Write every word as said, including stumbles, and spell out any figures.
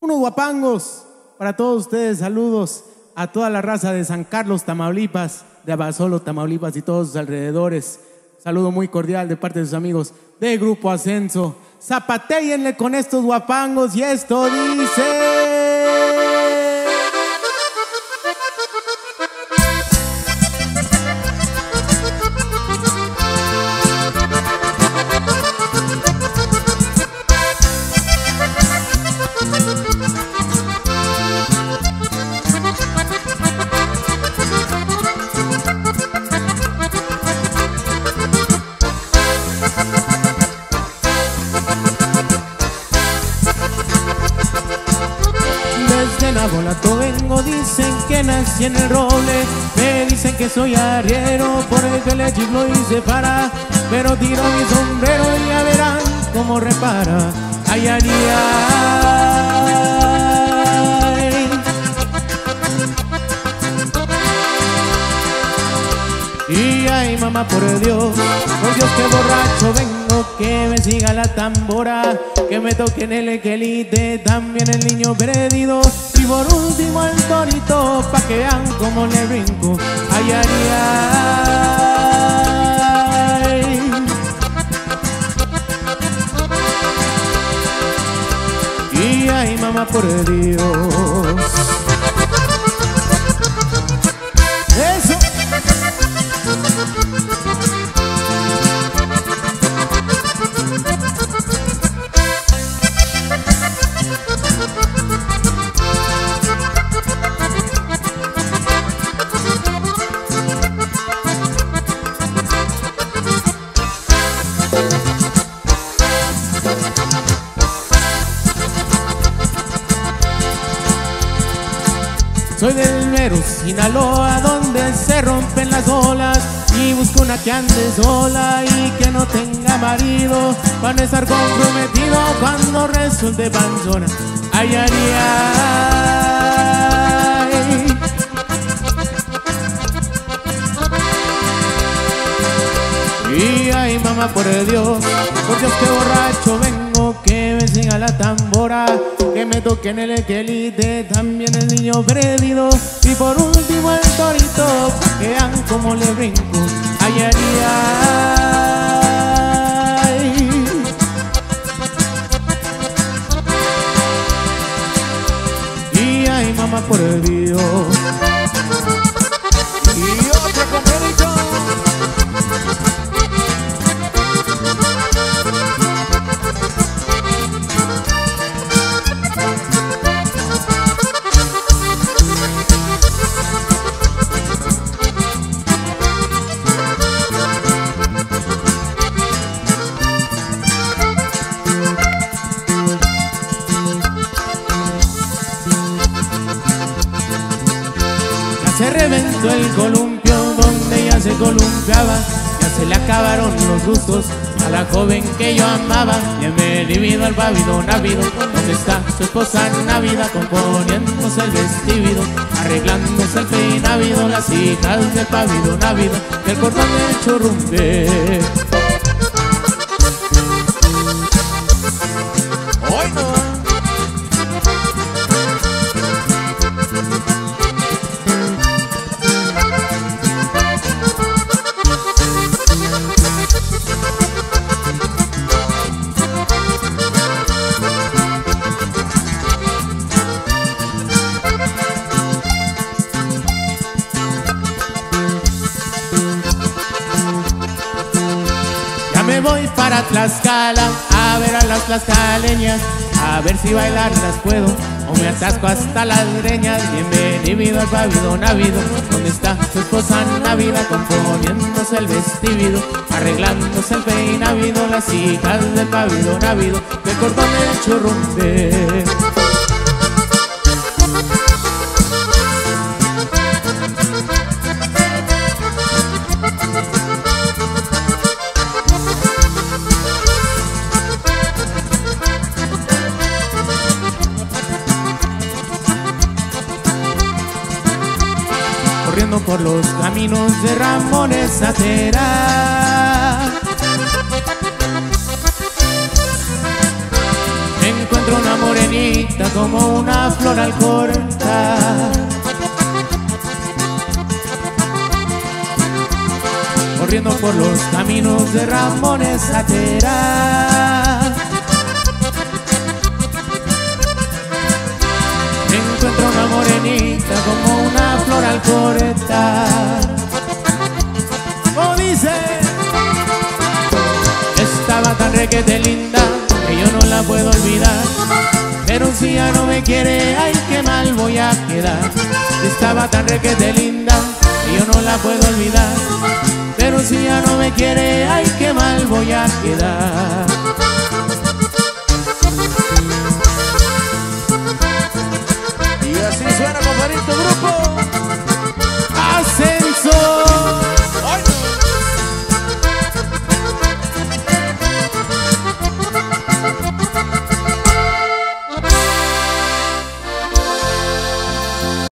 Unos guapangos para todos ustedes, saludos a toda la raza de San Carlos, Tamaulipas, de Abasolo, Tamaulipas y todos sus alrededores. Saludo muy cordial de parte de sus amigos de Grupo Ascenso. Zapatéenle con estos guapangos y esto dice... Nabolato vengo, dicen que nací en el roble. Me dicen que soy arriero, por el que le chiflo y se para. Pero tiro mi sombrero y ya verán cómo repara. Ay, ay, ay. Y ay, mamá, por Dios, por Dios que borracho vengo, que me siga la tambora, que me toquen el equelite, también el niño perdido. Y por último el torito, pa' que vean cómo le brinco. Ay, ay, ay. Y ay, mamá, por Dios. Eso. Soy del Mero, Sinaloa, donde se rompen las olas, y busco una que ande sola y que no tenga marido, para no estar comprometido cuando resulte panzona. Ay, ay, ay. Y ay, mamá, por Dios, por Dios que borracho vengo, que me siga la tambora, que me toquen el equelite, también el niño perdido. Y por último el torito, pa' que vean cómo le brinco. Ay, ay, ay. Y ay, mamá, por Dios. Y otro comérito. Se reventó el columpio donde ella se columpiaba, ya se le acabaron los gustos a la joven que yo amaba. Bienvenido al pabellón ávido, donde está su esposa Navida, componiéndose el vestido, arreglándose el peinavido, las hijas del pabellón ávido, del cordón de churrumbe. ¡Hoy no! Me voy para Tlaxcala a ver a las tlaxcaleñas, a ver si bailarlas puedo o me atasco hasta las greñas. Bienvenido al pabellón ávido, donde está su esposa Navida, componiéndose el vestido, arreglándose el peinavido, las hijas del pabellón ávido, del cordón del churrumbe. Corriendo por los caminos de Ramones Zatera, encuentro una morenita como una flor al cortar. Corriendo por los caminos de Ramones Atera, encuentro una morenita como una flor al cortar. Como dice, estaba tan requete linda que yo no la puedo olvidar, pero si ya no me quiere, ay, qué mal voy a quedar. Estaba tan requete linda que yo no la puedo olvidar, pero si ya no me quiere, ay, qué mal voy a quedar. Y así suena, compadrito, grupo.